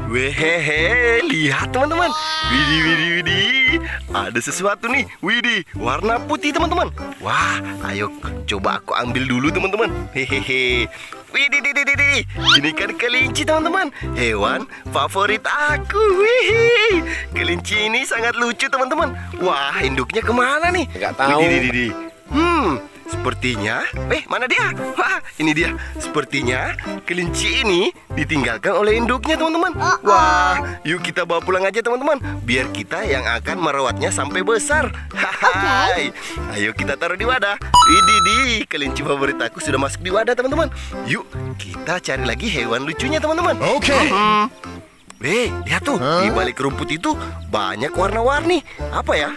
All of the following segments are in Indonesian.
Wehehe, lihat teman-teman. Widih, widih, widih. Ada sesuatu nih. Widih, warna putih teman-teman. Wah, ayo coba aku ambil dulu teman-teman. Hehehe. Widih, widih, widih. Ini kan kelinci teman-teman. Hewan favorit aku. Wih, kelinci ini sangat lucu teman-teman. Wah, induknya kemana nih? Nggak tahu. Widih, widih, widih. Sepertinya, mana dia? Wah, ini dia. Sepertinya kelinci ini ditinggalkan oleh induknya, teman-teman. Wah, yuk kita bawa pulang aja, teman-teman. Biar kita yang akan merawatnya sampai besar. Hai. Ayo kita taruh di wadah. Widih, kelinci favorit aku sudah masuk di wadah, teman-teman. Yuk, kita cari lagi hewan lucunya, teman-teman. Oke. Lihat tuh, di balik rumput itu banyak warna-warni. Apa ya?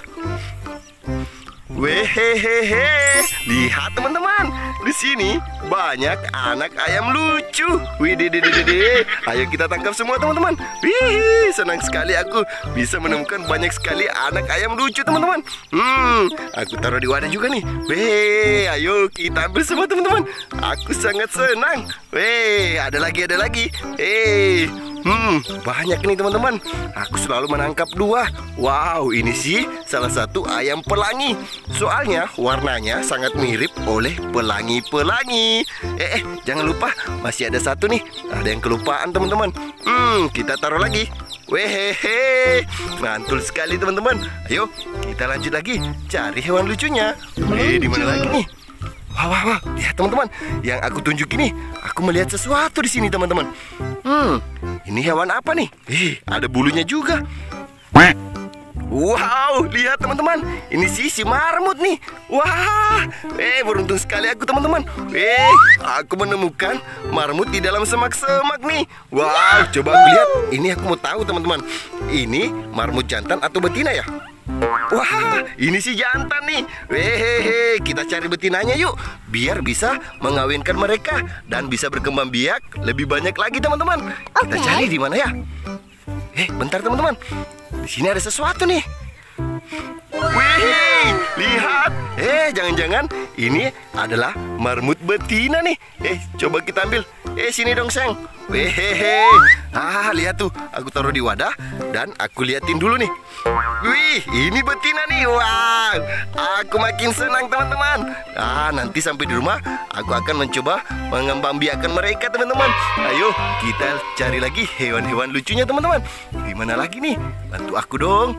Wehehehe, lihat teman-teman, di sini banyak anak ayam lucu. Widih, ayo kita tangkap semua teman-teman. Wih, senang sekali aku bisa menemukan banyak sekali anak ayam lucu teman-teman. Aku taruh di wadah juga nih. Wih, ayo kita ambil semua teman-teman. Aku sangat senang. Wih, ada lagi. Banyak nih teman-teman. Aku selalu menangkap 2. Wow, ini sih salah satu ayam pelangi. Soalnya warnanya sangat mirip oleh pelangi-pelangi. Jangan lupa masih ada satu nih. Ada yang kelupaan teman-teman. Kita taruh lagi. Wehehe, mantul sekali teman-teman. Ayo kita lanjut lagi cari hewan lucunya. Di mana lagi nih? Wah, lihat teman-teman. Yang aku tunjuk ini, aku melihat sesuatu di sini teman-teman. Ini hewan apa nih? Ada bulunya juga. Wow, lihat teman-teman. Ini si marmut nih. Wah, beruntung sekali aku teman-teman. Aku menemukan marmut di dalam semak-semak nih. Wow, coba aku lihat. Ini aku mau tahu teman-teman. Ini marmut jantan atau betina ya? Wah, ini si jantan nih. Kita cari betinanya yuk, biar bisa mengawinkan mereka dan bisa berkembang biak lebih banyak lagi teman-teman. Kita cari di mana ya? Bentar teman-teman. Di sini ada sesuatu nih. Wih, lihat. Jangan-jangan ini adalah marmut betina nih. Coba kita ambil. Sini dong, Seng. Lihat tuh. Aku taruh di wadah dan aku liatin dulu nih. Wih, ini betina nih. Wow, aku makin senang teman-teman. Nanti sampai di rumah aku akan mencoba mengembangbiakkan mereka teman-teman. Ayo kita cari lagi hewan-hewan lucunya teman-teman. Gimana lagi nih? Bantu aku dong.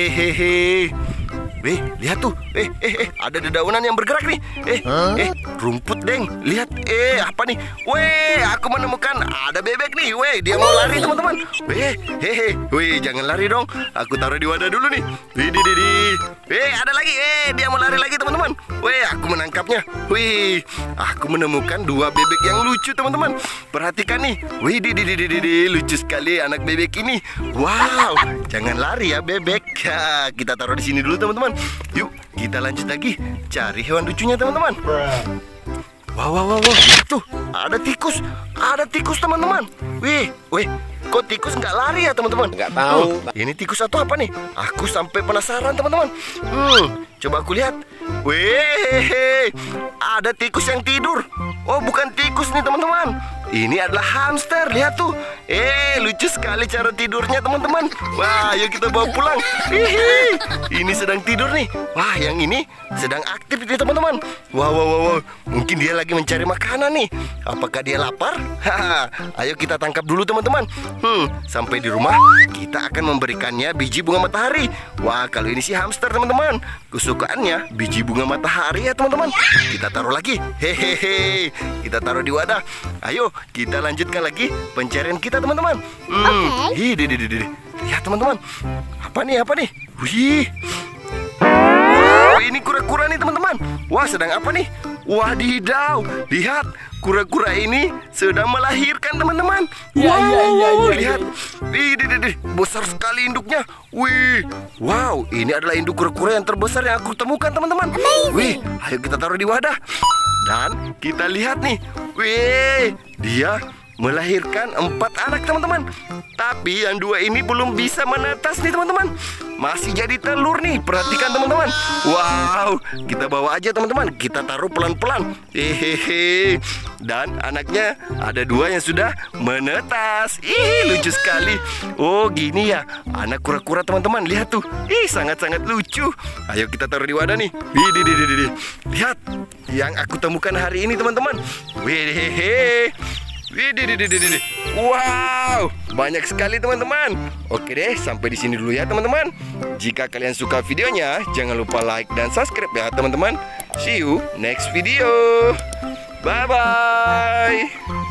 Lihat tuh. Ada dedaunan yang bergerak nih. Rumput deng. Lihat. Apa nih? Aku menemukan ada bebek nih. Dia mau lari teman-teman. Jangan lari dong. Aku taruh di wadah dulu nih. Ada lagi. Dia mau lari lagi teman-teman. Aku menangkapnya. Aku menemukan 2 bebek yang lucu teman-teman. Perhatikan nih. Lucu sekali anak bebek ini. Wow, jangan lari ya bebek. Kita taruh di sini dulu teman-teman. Yuk, kita lanjut lagi cari hewan lucunya teman-teman. Wow, tuh ada tikus. Ada tikus teman-teman. Kok tikus nggak lari ya teman-teman? Nggak tahu. Ini tikus atau apa nih? Aku sampai penasaran teman-teman. Coba aku lihat. Ada tikus yang tidur. Oh, bukan tikus nih teman-teman. Ini adalah hamster. Lihat tuh. Lucu sekali cara tidurnya teman-teman. Wah, yuk kita bawa pulang. Ini sedang tidur nih. Wah, yang ini sedang aktif nih teman-teman. Wow. Mungkin dia lagi mencari makanan nih. Apakah dia lapar? Ayo kita tangkap dulu teman-teman. Sampai di rumah kita akan memberikannya biji bunga matahari. Wah, kalau ini sih hamster teman-teman. Kesukaannya biji bunga matahari ya teman-teman. Kita taruh lagi. Kita taruh di wadah. Ayo kita lanjutkan lagi pencarian kita teman-teman. Lihat teman-teman. Apa nih? Wih. Ini kura-kura nih teman-teman. Wah, sedang apa nih? Wadidaw, lihat, kura-kura ini sedang melahirkan teman-teman. Lihat. Besar sekali induknya. Wow, ini adalah induk kura-kura yang terbesar yang aku temukan teman-teman. Ayo kita taruh di wadah. Dan kita lihat nih. Dia melahirkan 4 anak teman-teman. Tapi yang 2 ini belum bisa menetas nih teman-teman. Masih jadi telur nih, perhatikan teman-teman. Wow, kita bawa aja teman-teman. Kita taruh pelan-pelan. Hehehe. Dan anaknya ada 2 yang sudah menetas. Ih, lucu sekali. Oh, gini ya anak kura-kura teman-teman. Lihat tuh. Ih, sangat-sangat lucu. Ayo kita taruh di wadah nih. Widih. Lihat yang aku temukan hari ini teman-teman. Widih. Widih. Wow, banyak sekali teman-teman. Oke deh, sampai di sini dulu ya teman-teman. Jika kalian suka videonya, jangan lupa like dan subscribe ya teman-teman. See you next video. Bye-bye.